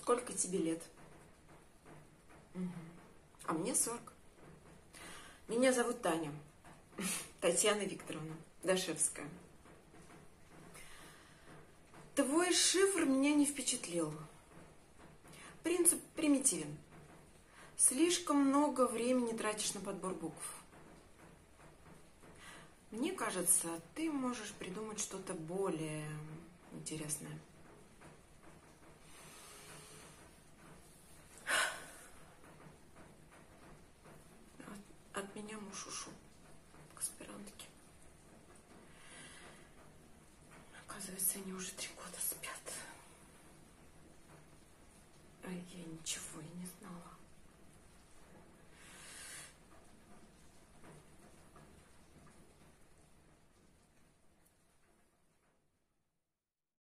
Сколько тебе лет? А мне 40. Меня зовут Таня. Татьяна Викторовна Дашевская. Твой шифр меня не впечатлил. Принцип примитивен. Слишком много времени тратишь на подбор букв. Мне кажется, ты можешь придумать что-то более интересное. От меня муж ушел к аспирантке. Оказывается, они уже 3 года спят. А я ничего и не знала.